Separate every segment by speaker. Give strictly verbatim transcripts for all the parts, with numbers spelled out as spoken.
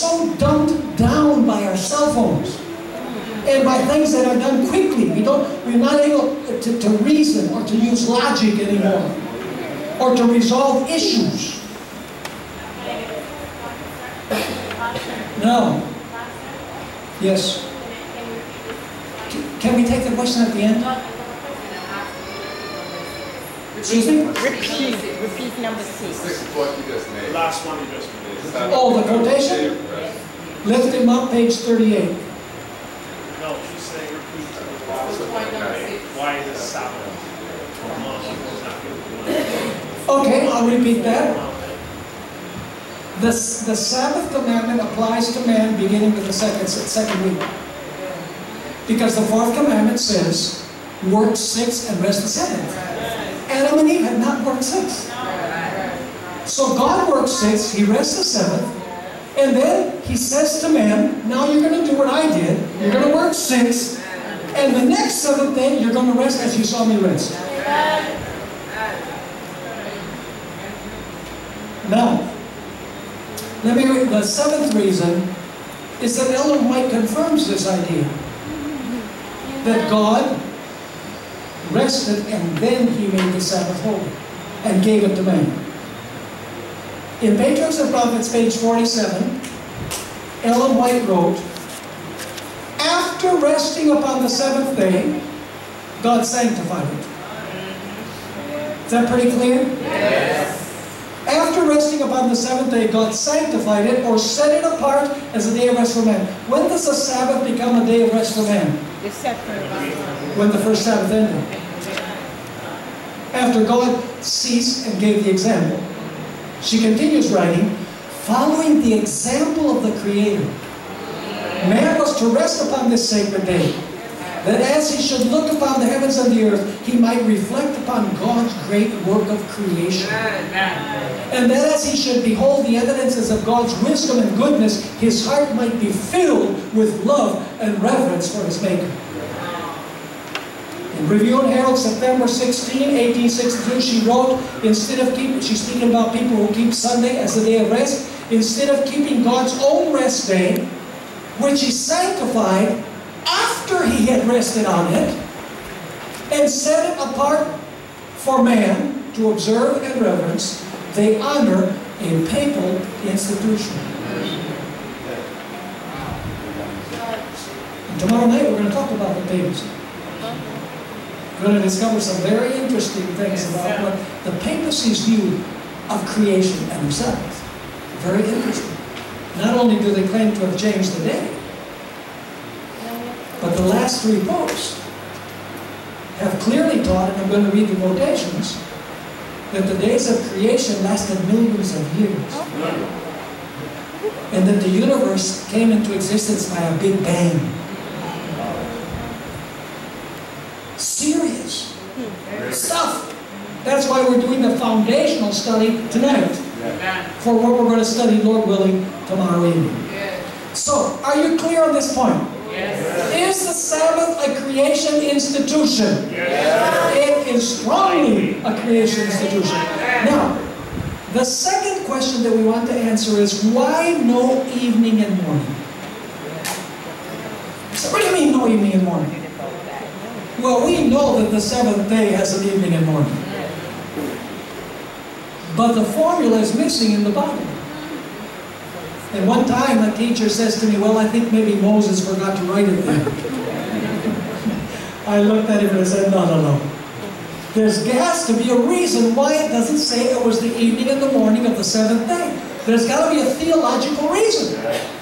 Speaker 1: so dumbed down by our cell phones and by things that are done quickly. We don't, we're not able to, to reason or to use logic anymore or to resolve issues. No. Yes. Can we take the question at the end? Excuse me?
Speaker 2: Repeat. Repeat number six.
Speaker 3: This is what you just made.
Speaker 4: Last one you just made.
Speaker 1: Oh, the quotation? Lift him up, page thirty-eight.
Speaker 4: No, she's saying repeat the last one. Why is it Sabbath?
Speaker 1: Okay, I'll repeat that. The, the Sabbath commandment applies to man beginning with the second, second week. Because the fourth commandment says, work six and rest the seventh. Adam and Eve had not worked six. So God worked six, He rests the seventh, and then He says to man, now you're going to do what I did. You're going to work six, and the next seventh day you're going to rest as you saw me rest. Now, let me read. The seventh reason is that Ellen White confirms this idea that God rested and then He made the Sabbath holy and gave it to man. In Patriarchs and Prophets, page forty-seven, Ellen White wrote, after resting upon the seventh day, God sanctified it. Is that pretty clear?
Speaker 2: Yes.
Speaker 1: After resting upon the seventh day, God sanctified it or set it apart as a day of rest for man. When does the Sabbath become a day of rest for man? When the first Sabbath ended. After God ceased and gave the example. She continues writing, following the example of the Creator, man was to rest upon this sacred day, that as he should look upon the heavens and the earth, he might reflect upon God's great work of creation. And that as he should behold the evidences of God's wisdom and goodness, his heart might be filled with love and reverence for his Maker. In Review and Herald, September sixteenth, eighteen sixty-two, she wrote, instead of keeping, she's speaking about people who keep Sunday as a day of rest, instead of keeping God's own rest day, which He sanctified after He had rested on it, and set it apart for man to observe and reverence, they honor a papal institution. And tomorrow night we're going to talk about the papacy. We're going to discover some very interesting things about what the papacy's view of creation and themselves. Very interesting. Not only do they claim to have changed the day, but the last three popes have clearly taught, and I'm going to read the quotations, that the days of creation lasted millions of years. And that the universe came into existence by a big bang. Serious stuff. That's why we're doing the foundational study tonight. For what we're going to study, Lord willing, tomorrow evening. So, are you clear on this point? Yes. Is the Sabbath a creation institution? Yes. It is strongly a creation institution. Now, the second question that we want to answer is, why no evening and morning? So what do you mean no evening and morning? Well, we know that the seventh day has an evening and morning. But the formula is missing in the Bible. And one time a teacher says to me, well, I think maybe Moses forgot to write it there. I looked at him and I said, no, no, no. There's has to be a reason why it doesn't say it was the evening and the morning of the seventh day. There's got to be a theological reason.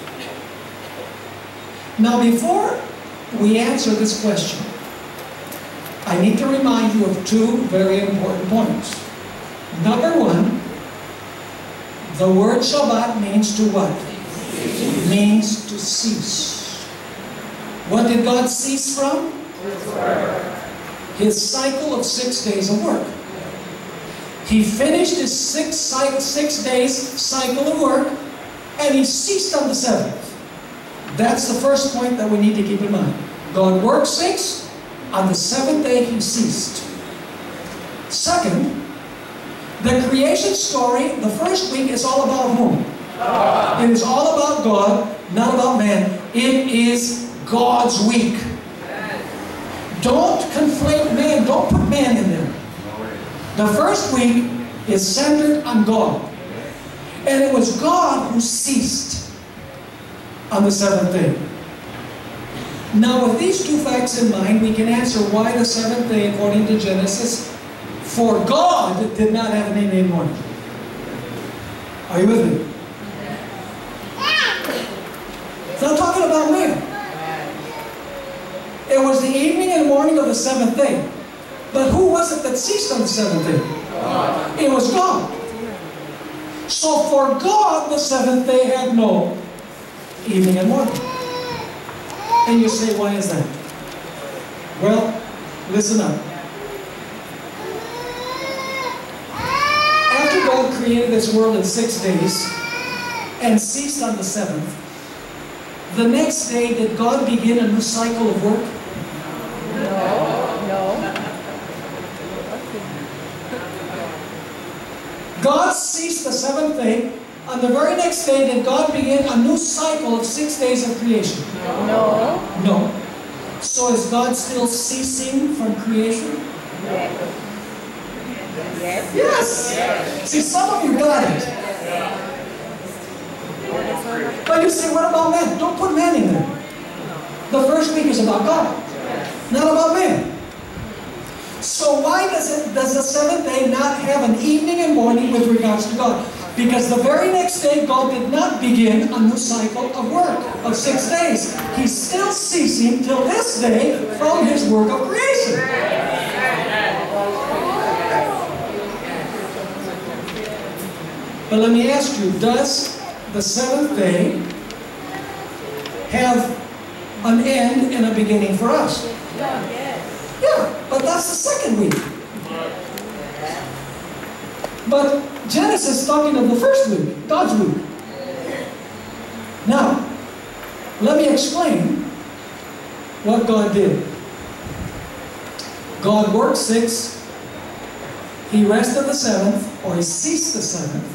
Speaker 1: Now, before we answer this question, I need to remind you of two very important points. Number one, the word Shabbat means to what? It means to cease. What did God cease from? His cycle of six days of work. He finished his six, six days cycle of work, and He ceased on the seventh. That's the first point that we need to keep in mind. God worked six, on the seventh day He ceased. Second, the creation story, the first week, is all about whom? It is all about God, not about man. It is God's week. Don't conflate man. Don't put man in there. The first week is centered on God. And it was God who ceased on the seventh day. Now, with these two facts in mind, we can answer why the seventh day, according to Genesis, for God did not have an evening and morning. Are you with me? It's not talking about man. It was the evening and morning of the seventh day. But who was it that ceased on the seventh day? God. It was God. So for God, the seventh day had no evening and morning. And you say, why is that? Well, listen up. After God created this world in six days and ceased on the seventh, the next day, did God begin a new cycle of work?
Speaker 2: No. No.
Speaker 1: God ceased the seventh day. On the very next day, did God begin a new cycle of six days of creation?
Speaker 2: No.
Speaker 1: No. So is God still ceasing from creation?
Speaker 2: Yes. Yes.
Speaker 1: Yes. Yes. See, some of you got it. But you say, what about man? Don't put man in there. The first week is about God, not about man. So why does it does the seventh day not have an evening and morning with regards to God? Because the very next day, God did not begin a new cycle of work of six days. He's still ceasing till this day from His work of creation. But let me ask you, does the seventh day have an end and a beginning for us? Yeah, but that's the second week. But Genesis is talking of the first week, God's week. Now, let me explain what God did. God worked six, He rested the seventh, or He ceased the seventh,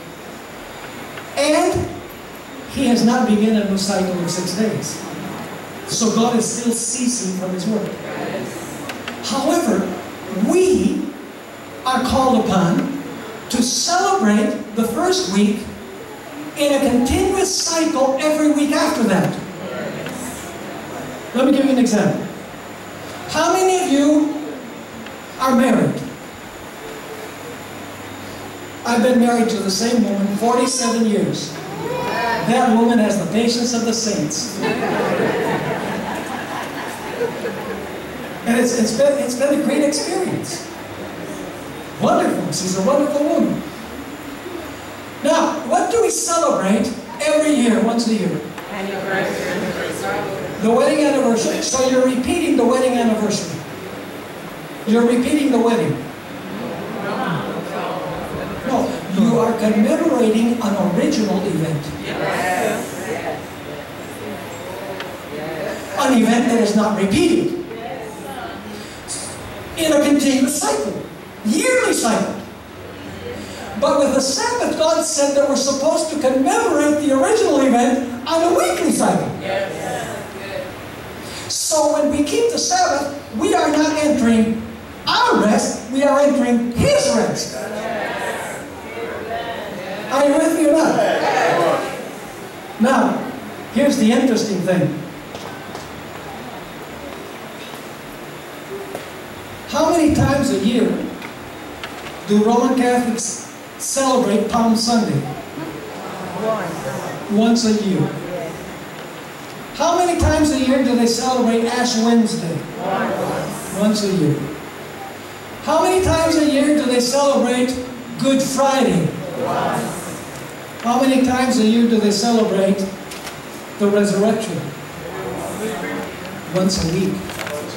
Speaker 1: and He has not begun a new cycle of six days. So God is still ceasing from His work. However, we are called upon to celebrate the first week in a continuous cycle every week after that. Let me give you an example. How many of you are married? I've been married to the same woman forty-seven years. That woman has the patience of the saints. And it's, it's, been, it's been a great experience. Wonderful. She's a wonderful woman. Now, what do we celebrate every year, once a year?
Speaker 2: Anniversary.
Speaker 1: The wedding anniversary. So you're repeating the wedding anniversary. You're repeating the wedding. No, you are commemorating an original event. An event that is not repeated. In a continuous cycle. Yearly cycle. But with the Sabbath, God said that we're supposed to commemorate the original event on a weekly cycle. So when we keep the Sabbath, we are not entering our rest, we are entering His rest. Are you with me or not? Now, here's the interesting thing. How many times a year do Roman Catholics celebrate Palm Sunday? Once a year. How many times a year do they celebrate Ash Wednesday? Once a year. How many times a year do they celebrate Good Friday? How many times a year do they celebrate the resurrection? Once a week.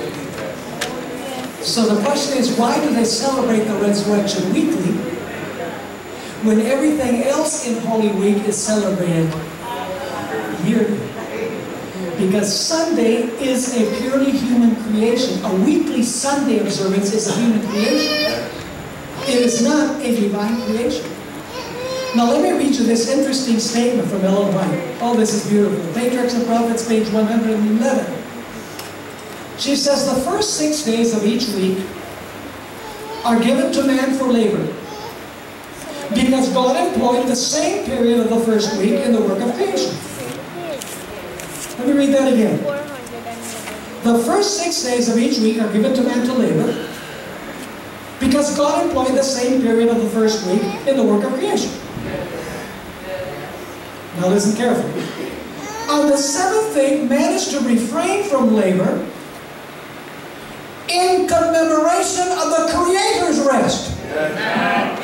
Speaker 1: So the question is, why do they celebrate the resurrection weekly when everything else in Holy Week is celebrated yearly? Because Sunday is a purely human creation. A weekly Sunday observance is a human creation. It is not a divine creation. Now let me read you this interesting statement from Ellen White. Oh, this is beautiful. Patriarchs and Prophets, page one hundred eleven. She says, the first six days of each week are given to man for labor, because God employed the same period of the first week in the work of creation. Let me read that again. The first six days of each week are given to man to labor, because God employed the same period of the first week in the work of creation. Now listen carefully. On the seventh day, man is to refrain from labor in commemoration of the Creator's rest.